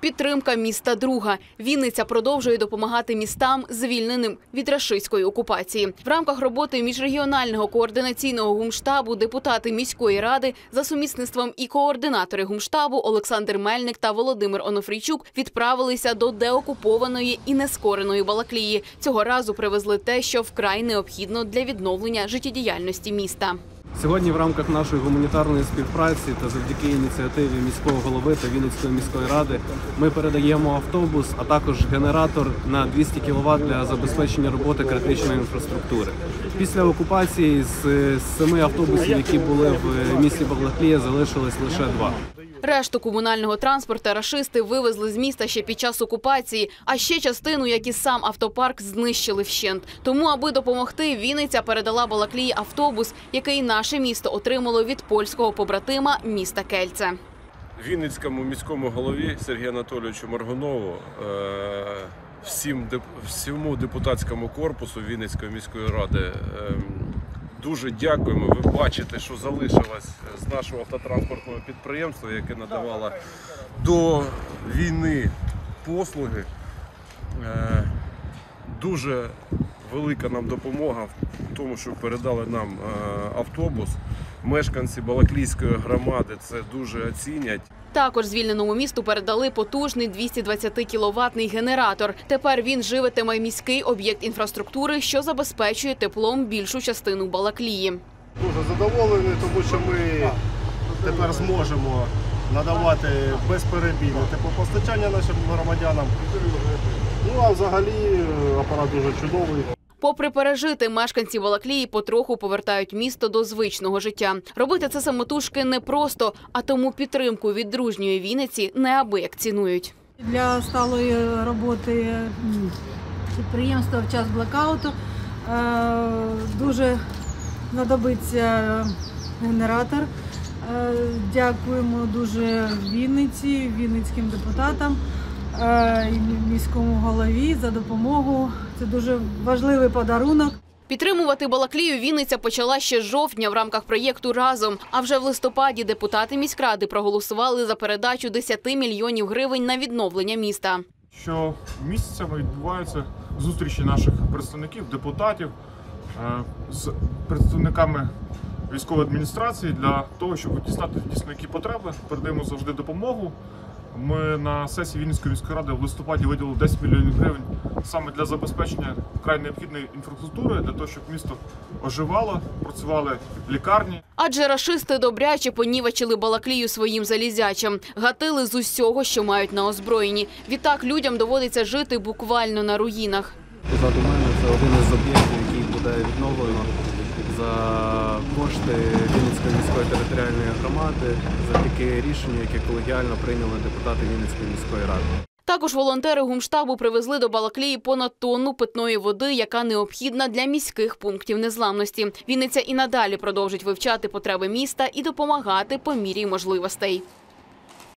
Підтримка міста друга. Вінниця продовжує допомагати містам, звільненим від рашистської окупації. В рамках роботи міжрегіонального координаційного гумштабу депутати міської ради за сумісництвом і координатори гумштабу Олександр Мельник та Володимир Онофрійчук відправилися до деокупованої і нескореної Балаклії. Цього разу привезли те, що вкрай необхідно для відновлення життєдіяльності міста. Сьогодні в рамках нашої гуманітарної співпраці та завдяки ініціативі міського голови та Вінницької міської ради ми передаємо автобус, а також генератор на 200 кВт для забезпечення роботи критичної інфраструктури. Після окупації з 7 автобусів, які були в місті Балаклія, залишилось лише 2. Решту комунального транспорту рашисти вивезли з міста ще під час окупації, а ще частину, як і сам автопарк, знищили вщент. Тому, аби допомогти, Вінниця передала Балаклії автобус, який наше місто отримало від польського побратима міста Кельце. Вінницькому міському голові Сергію Анатолійовичу Моргунову, всьому депутатському корпусу Вінницької міської ради дуже дякуємо. Ви бачите, що залишилось з нашого автотранспортного підприємства, яке надавало до війни послуги. Дуже велика нам допомога в тому, що передали нам автобус. Мешканці Балаклійської громади це дуже оцінять. Також звільненому місту передали потужний 220-кіловатний генератор. Тепер він живитиме міський об'єкт інфраструктури, що забезпечує теплом більшу частину Балаклії. Дуже задоволені, тому що ми тепер зможемо надавати безперебійне теплопостачання нашим громадянам. Ну а взагалі апарат дуже чудовий. Попри пережити, мешканці Балаклії потроху повертають місто до звичного життя. Робити це самотужки непросто, а тому підтримку від дружньої Вінниці неабияк цінують. Для сталої роботи підприємства в час блекауту дуже знадобиться генератор. Дякуємо дуже Вінниці, вінницьким депутатам і міському голові за допомогу. Це дуже важливий подарунок. Підтримувати Балаклію Вінниця почала ще з жовтня в рамках проєкту «Разом». А вже в листопаді депутати міськради проголосували за передачу 10 мільйонів гривень на відновлення міста. Щомісяцями відбуваються зустрічі наших представників, депутатів з представниками військової адміністрації для того, щоб дізнати дійсно які потреби. Передаємо завжди допомогу. Ми на сесії Вінницької міської ради в листопаді виділили 10 мільйонів гривень саме для забезпечення вкрай необхідної інфраструктури, для того, щоб місто оживало, працювали лікарні. Адже рашисти добряче понівечили Балаклію своїм залізячам, гатили з усього, що мають на озброєнні. Відтак людям доводиться жити буквально на руїнах. Позаду мене це один із об'єктів, який буде відновлено за кошти Вінницької міської територіальної громади, завдяки рішенню, яке колегіально прийняли депутати Вінницької міської ради. Також волонтери гумштабу привезли до Балаклії понад тонну питної води, яка необхідна для міських пунктів незламності. Вінниця і надалі продовжить вивчати потреби міста і допомагати по мірі можливостей.